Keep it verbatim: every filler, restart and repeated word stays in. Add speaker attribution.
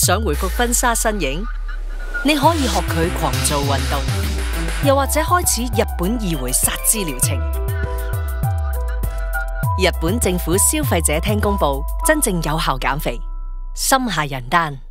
Speaker 1: 想回復婚紗身形？你可以學佢狂做運動，又或者開始日本二回殺脂療程。日本政府消費者廳公佈真正有效減肥，心下人丹。